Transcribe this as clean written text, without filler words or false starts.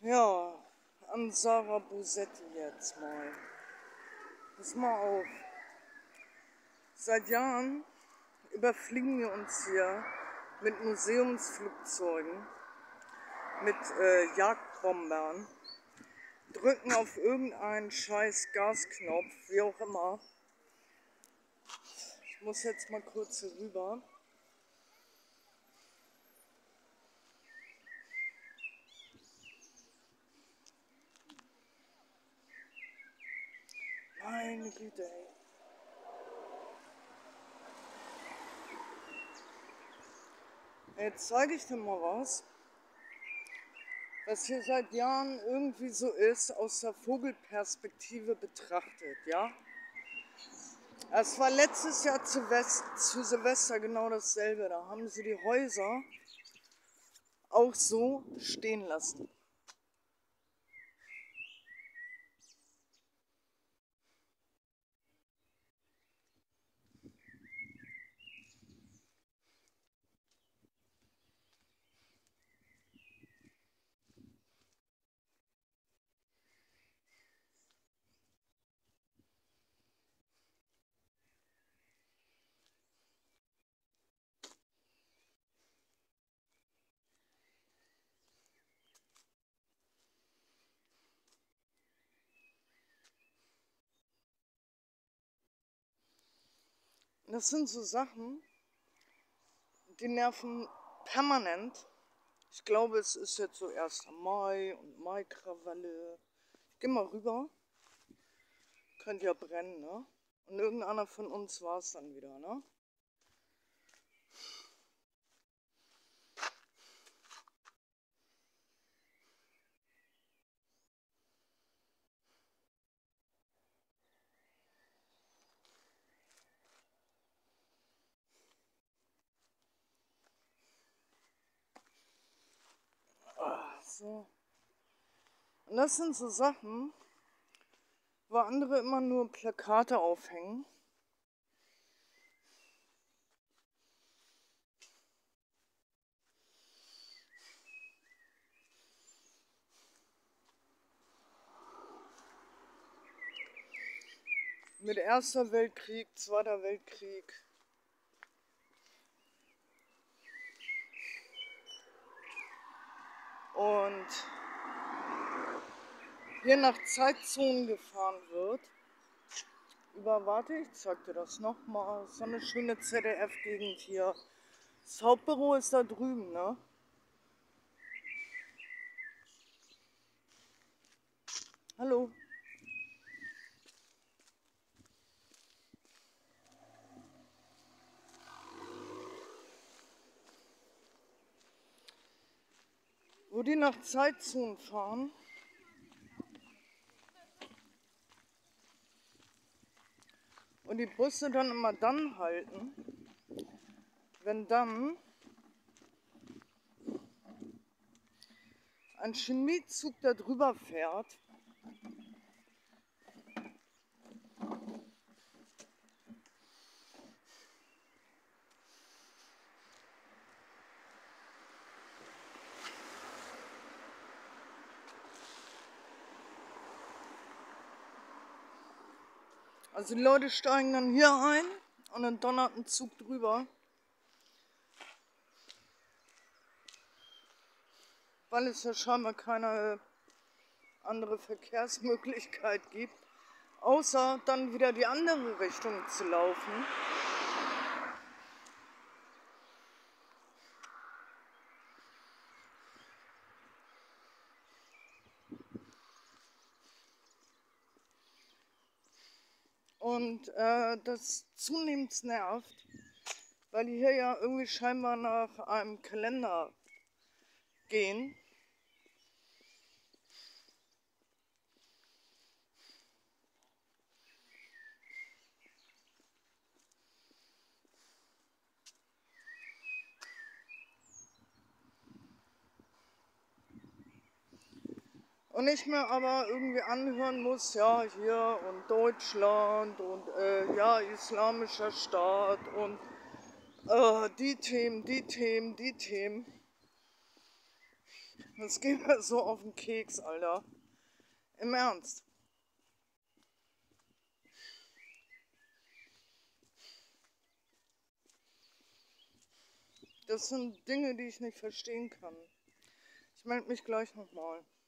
Ja, an Sarah Bosetti jetzt mal. Pass mal auf. Seit Jahren überfliegen wir uns hier mit Museumsflugzeugen, mit Jagdbombern, drücken auf irgendeinen scheiß Gasknopf, wie auch immer. Ich muss jetzt mal kurz hier rüber. Meine Güte, ey. Jetzt zeige ich dir mal was hier seit Jahren irgendwie so ist, aus der Vogelperspektive betrachtet, ja? Es war letztes Jahr zu Silvester genau dasselbe. Da haben sie die Häuser auch so stehen lassen. Das sind so Sachen, die nerven permanent. Ich glaube, es ist jetzt so 1. Mai und Maikrawalle. Ich geh mal rüber. Könnte ja brennen, ne? Und irgendeiner von uns war es dann wieder, ne? So. Und das sind so Sachen, wo andere immer nur Plakate aufhängen. Mit Erster Weltkrieg, Zweiter Weltkrieg. Und hier nach Zeitzonen gefahren wird. Warte, ich zeig dir das nochmal. So eine schöne ZDF-Gegend hier. Das Hauptbüro ist da drüben, ne? Hallo. Wo die nach Zeitzonen fahren. Und die Busse dann immer dann halten, wenn dann ein Chemiezug da drüber fährt. Also die Leute steigen dann hier ein und dann donnert ein Zug drüber. Weil es ja scheinbar keine andere Verkehrsmöglichkeit gibt, außer dann wieder die andere Richtung zu laufen. Und das zunehmend nervt, weil die hier ja irgendwie scheinbar nach einem Kalender gehen. Und ich mir aber irgendwie anhören muss, ja, hier und Deutschland und ja, islamischer Staat und die Themen. Das geht mir so auf den Keks, Alter. Im Ernst. Das sind Dinge, die ich nicht verstehen kann. Ich melde mich gleich nochmal.